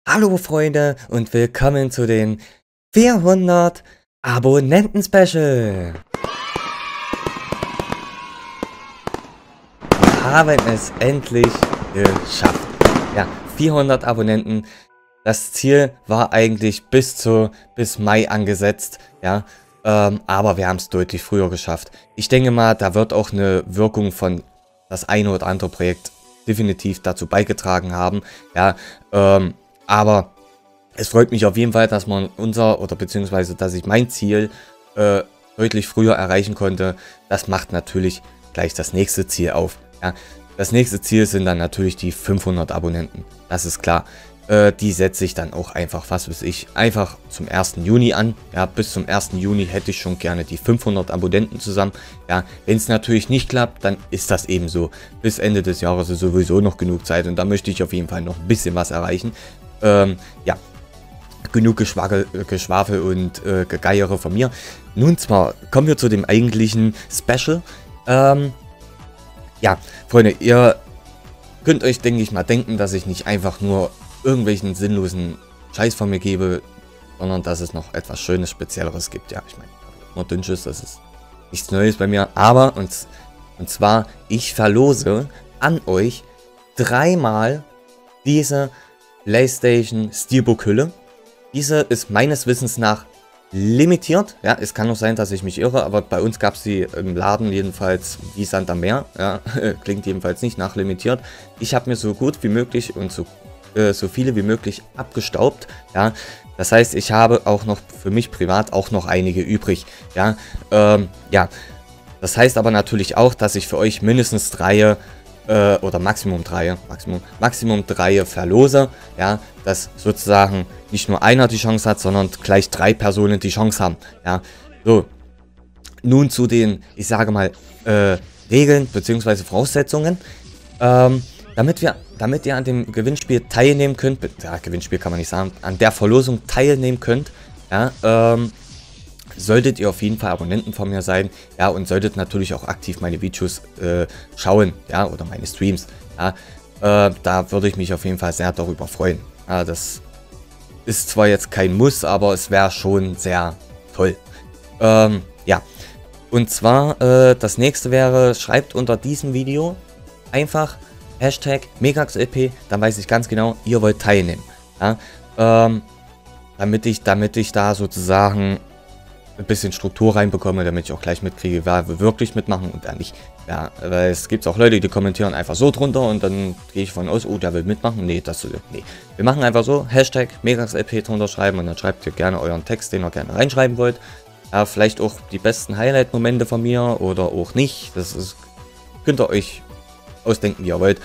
Hallo Freunde und willkommen zu den 400 Abonnenten-Special. Wir haben es endlich geschafft. Ja, 400 Abonnenten. Das Ziel war eigentlich bis Mai angesetzt, ja, aber wir haben es deutlich früher geschafft. Ich denke mal, da wird auch eine Wirkung von das eine oder andere Projekt definitiv dazu beigetragen haben, ja, aber es freut mich auf jeden Fall, dass man beziehungsweise dass ich mein Ziel deutlich früher erreichen konnte. Das macht natürlich gleich das nächste Ziel auf. Ja. Das nächste Ziel sind dann natürlich die 500 Abonnenten. Das ist klar. Die setze ich dann auch einfach, einfach zum 1. Juni an. Ja, bis zum 1. Juni hätte ich schon gerne die 500 Abonnenten zusammen. Ja, wenn es natürlich nicht klappt, dann ist das eben so. Bis Ende des Jahres ist sowieso noch genug Zeit und da möchte ich auf jeden Fall noch ein bisschen was erreichen. Ja, genug Geschwafel und Gegeiere von mir. Nun zwar kommen wir zu dem eigentlichen Special. Ja, Freunde, ihr könnt euch, denke ich mal, denken, dass ich nicht einfach nur irgendwelchen sinnlosen Scheiß von mir gebe, sondern dass es noch etwas Schönes, Spezielleres gibt. Ja, ich meine, nur Dünnschiss, das ist nichts Neues bei mir. Aber, und zwar, ich verlose an euch dreimal diese PlayStation Steelbook Hülle. Diese ist meines Wissens nach limitiert. Ja, es kann auch sein, dass ich mich irre, aber bei uns gab es sie im Laden jedenfalls wie Sand am Meer. Ja, klingt jedenfalls nicht nach limitiert. Ich habe mir so gut wie möglich und so viele wie möglich abgestaubt. Ja, das heißt, ich habe auch noch für mich privat auch noch einige übrig. Ja, ja. Das heißt aber natürlich auch, dass ich für euch mindestens 3 oder Maximum 3 verlose, ja, dass sozusagen nicht nur einer die Chance hat, sondern gleich 3 Personen die Chance haben, ja. So, nun zu den, ich sage mal, Regeln bzw. Voraussetzungen, damit ihr an dem Gewinnspiel teilnehmen könnt, ja, Gewinnspiel kann man nicht sagen, an der Verlosung teilnehmen könnt, ja, solltet ihr auf jeden Fall Abonnenten von mir sein, ja, und solltet natürlich auch aktiv meine Videos schauen, ja, oder meine Streams, ja, da würde ich mich auf jeden Fall sehr darüber freuen. Ja, das ist zwar jetzt kein Muss, aber es wäre schon sehr toll. Ja, und zwar, das nächste wäre, schreibt unter diesem Video einfach Hashtag MegaXLP, dann weiß ich ganz genau, ihr wollt teilnehmen, ja, damit ich da sozusagen ein bisschen Struktur reinbekomme, damit ich auch gleich mitkriege, wer will wirklich mitmachen und wer nicht. Ja, weil es gibt auch Leute, die kommentieren einfach so drunter und dann gehe ich von aus, oh, der will mitmachen. Nee, nee. Wir machen einfach so, Hashtag MegaXLP drunter schreiben und dann schreibt ihr gerne euren Text, den ihr gerne reinschreiben wollt. Ja, vielleicht auch die besten Highlight-Momente von mir oder auch nicht. Das ist, könnt ihr euch ausdenken, wie ihr wollt.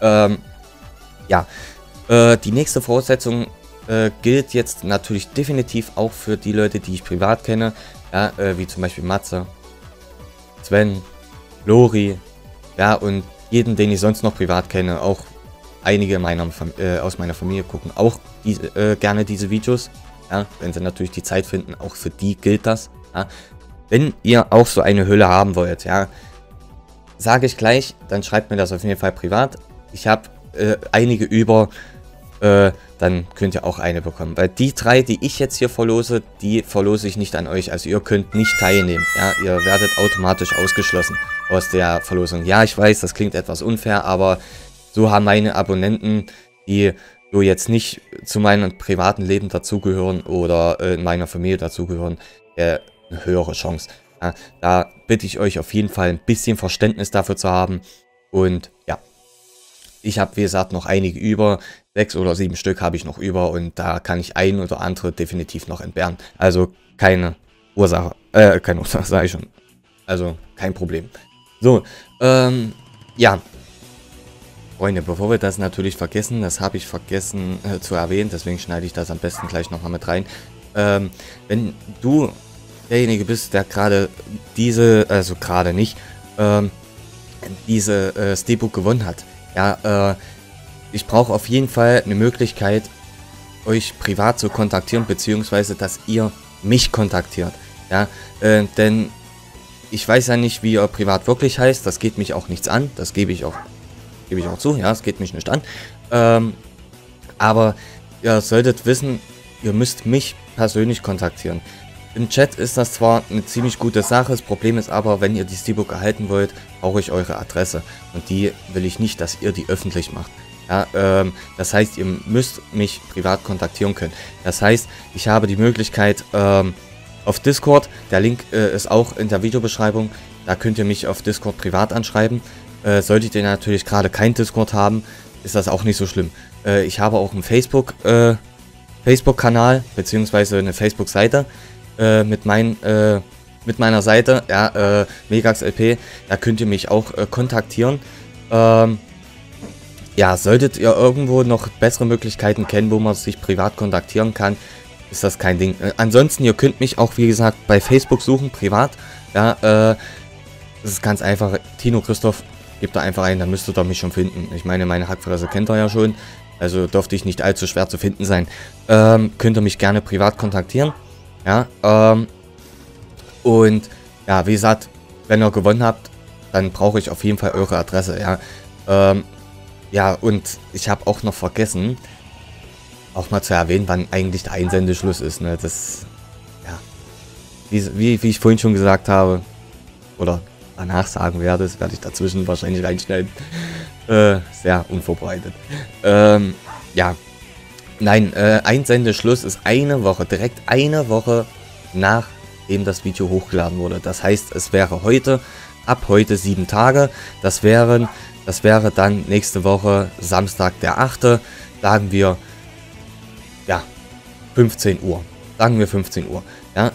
Ja, die nächste Voraussetzung gilt jetzt natürlich definitiv auch für die Leute, die ich privat kenne, ja, wie zum Beispiel Matze, Sven, Lori, ja, und jeden, den ich sonst noch privat kenne, auch einige aus meiner Familie gucken auch gerne diese Videos, ja, wenn sie natürlich die Zeit finden, auch für die gilt das, ja. Wenn ihr auch so eine Hülle haben wollt, ja, sage ich gleich, dann schreibt mir das auf jeden Fall privat. Ich habe einige über, dann könnt ihr auch eine bekommen. Weil die 3, die ich jetzt hier verlose, die verlose ich nicht an euch. Also ihr könnt nicht teilnehmen. Ja, ihr werdet automatisch ausgeschlossen aus der Verlosung. Ja, ich weiß, das klingt etwas unfair, aber so haben meine Abonnenten, die so jetzt nicht zu meinem privaten Leben dazugehören oder in meiner Familie dazugehören, eine höhere Chance. Ja, da bitte ich euch auf jeden Fall ein bisschen Verständnis dafür zu haben. Und ja, ich habe, wie gesagt, noch einige über. 6 oder 7 Stück habe ich noch über und da kann ich ein oder andere definitiv noch entbehren. Also keine Ursache, sage ich schon. Also kein Problem. So, ja. Freunde, bevor wir das natürlich vergessen, das habe ich vergessen zu erwähnen, deswegen schneide ich das am besten gleich nochmal mit rein. Wenn du derjenige bist, der gerade diese Steelbook gewonnen hat, ja, ich brauche auf jeden Fall eine Möglichkeit, euch privat zu kontaktieren, beziehungsweise dass ihr mich kontaktiert, ja, denn ich weiß ja nicht, wie ihr privat wirklich heißt, das geht mich auch nichts an, das gebe ich auch zu, ja, es geht mich nicht an, aber ihr solltet wissen, ihr müsst mich persönlich kontaktieren. Im Chat ist das zwar eine ziemlich gute Sache, das Problem ist aber, wenn ihr die Steelbook erhalten wollt, brauche ich eure Adresse. Und die will ich nicht, dass ihr die öffentlich macht. Ja, das heißt, ihr müsst mich privat kontaktieren können. Das heißt, ich habe die Möglichkeit auf Discord, der Link ist auch in der Videobeschreibung, da könnt ihr mich auf Discord privat anschreiben. Solltet ihr natürlich gerade kein Discord haben, ist das auch nicht so schlimm. Ich habe auch einen Facebook-Kanal, beziehungsweise eine Facebook-Seite mit meiner Seite, ja, MegaxLP, da könnt ihr mich auch kontaktieren. Ja, solltet ihr irgendwo noch bessere Möglichkeiten kennen, wo man sich privat kontaktieren kann, ist das kein Ding. Ansonsten, ihr könnt mich auch, wie gesagt, bei Facebook suchen, privat. Ja, das ist ganz einfach. Tino Christoph, gebt da einfach ein, dann müsstet ihr mich schon finden. Ich meine, meine Hackfresse kennt ihr ja schon, also dürfte ich nicht allzu schwer zu finden sein. Könnt ihr mich gerne privat kontaktieren. Ja, und ja, wie gesagt, wenn ihr gewonnen habt, dann brauche ich auf jeden Fall eure Adresse, ja. Ja, und ich habe auch noch vergessen, auch mal zu erwähnen, wann eigentlich der Einsendeschluss ist, ne, das, ja, wie ich vorhin schon gesagt habe, oder danach sagen werde, das werde ich dazwischen wahrscheinlich reinschneiden, sehr unvorbereitet, ja, nein, Einsendeschluss ist eine Woche, direkt eine Woche nachdem das Video hochgeladen wurde, das heißt, es wäre heute, ab heute 7 Tage, das wäre dann nächste Woche, Samstag der 8., sagen wir, ja, 15 Uhr. Sagen wir 15 Uhr. Ja,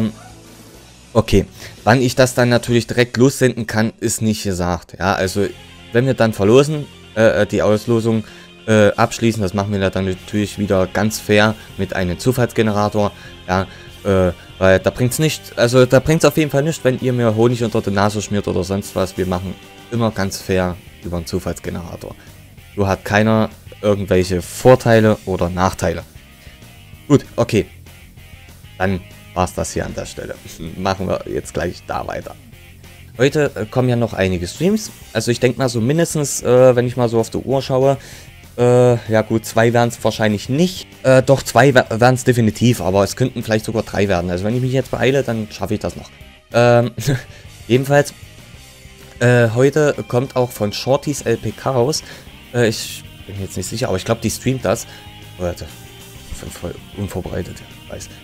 okay. Wann ich das dann natürlich direkt lossenden kann, ist nicht gesagt. Ja, also, wenn wir dann verlosen, die Auslosung abschließen, das machen wir dann natürlich wieder ganz fair mit einem Zufallsgenerator. Ja, weil da bringt es nicht, also da bringt es auf jeden Fall nicht, wenn ihr mir Honig unter die Nase schmiert oder sonst was. Wir machen immer ganz fair über einen Zufallsgenerator. So hat keiner irgendwelche Vorteile oder Nachteile. Gut, okay. Dann war es das hier an der Stelle. Machen wir jetzt gleich da weiter. Heute kommen ja noch einige Streams. Also ich denke mal so mindestens, wenn ich mal so auf die Uhr schaue, ja gut, 2 werden es wahrscheinlich nicht. Doch, 2 werden es definitiv, aber es könnten vielleicht sogar 3 werden. Also wenn ich mich jetzt beeile, dann schaffe ich das noch. Jedenfalls, heute kommt auch von Shortys LPK raus. Ich bin jetzt nicht sicher, aber ich glaube, die streamt das. Leute, ich bin voll unvorbereitet, ich weiß.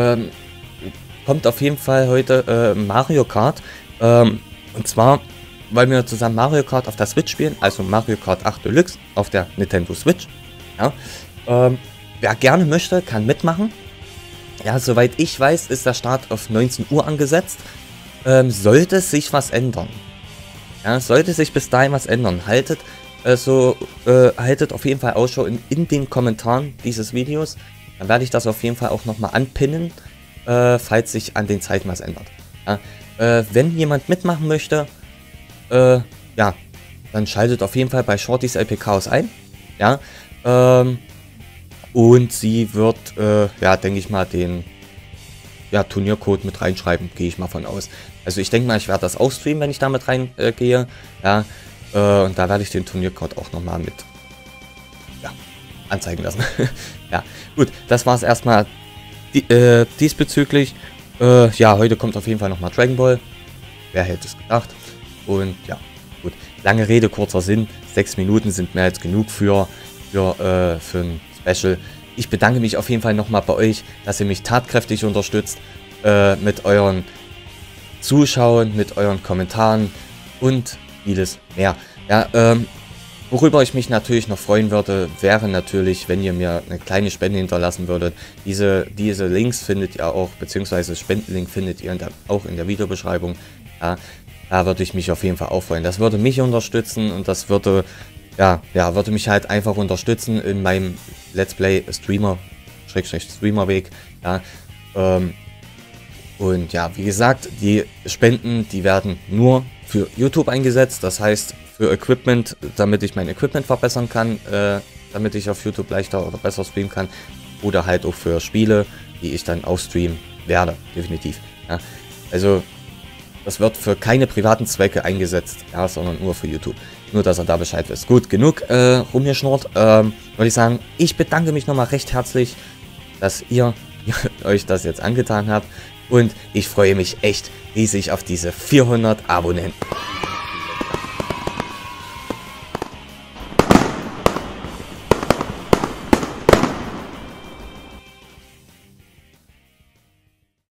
Kommt auf jeden Fall heute Mario Kart. Und zwar, weil wir zusammen Mario Kart auf der Switch spielen, also Mario Kart 8 Deluxe auf der Nintendo Switch. Ja. Wer gerne möchte, kann mitmachen. Ja, soweit ich weiß, ist der Start auf 19 Uhr angesetzt. Sollte sich was ändern. Ja, sollte sich bis dahin was ändern, haltet auf jeden Fall Ausschau in den Kommentaren dieses Videos. Dann werde ich das auf jeden Fall auch nochmal anpinnen, falls sich an den Zeiten was ändert. Ja, wenn jemand mitmachen möchte, ja, dann schaltet auf jeden Fall bei Shortys LPK ein. Ja, und sie wird, ja, denke ich mal, den Turniercode mit reinschreiben, gehe ich mal von aus. Also ich denke mal, ich werde das auch streamen, wenn ich damit reingehe. Ja, und da werde ich den Turniercode auch nochmal mit anzeigen lassen. Ja, gut, das war es erstmal diesbezüglich. Ja, heute kommt auf jeden Fall nochmal Dragon Ball. Wer hätte es gedacht? Und ja, gut. Lange Rede, kurzer Sinn. 6 Minuten sind mehr als genug für ein Special. Ich bedanke mich auf jeden Fall nochmal bei euch, dass ihr mich tatkräftig unterstützt mit euren Zuschauen, mit euren Kommentaren und vieles mehr. Ja, worüber ich mich natürlich noch freuen würde, wäre natürlich, wenn ihr mir eine kleine Spende hinterlassen würdet. Diese Links findet ihr auch, beziehungsweise Spendenlink findet ihr auch in der Videobeschreibung. Ja, da würde ich mich auf jeden Fall auch freuen. Das würde mich unterstützen und das würde, würde mich halt einfach unterstützen in meinem Let's Play Streamerweg. Ja, und ja, wie gesagt, die Spenden, die werden nur für YouTube eingesetzt. Das heißt, für Equipment, damit ich mein Equipment verbessern kann, damit ich auf YouTube leichter oder besser streamen kann. Oder halt auch für Spiele, die ich dann auch streamen werde, definitiv. Ja. Also, das wird für keine privaten Zwecke eingesetzt, ja, sondern nur für YouTube. Nur, dass ihr da Bescheid wisst. Gut, genug rumgeschnurrt. Würde ich sagen, ich bedanke mich nochmal recht herzlich, dass ihr euch das jetzt angetan habt. Und ich freue mich echt riesig auf diese 400 Abonnenten.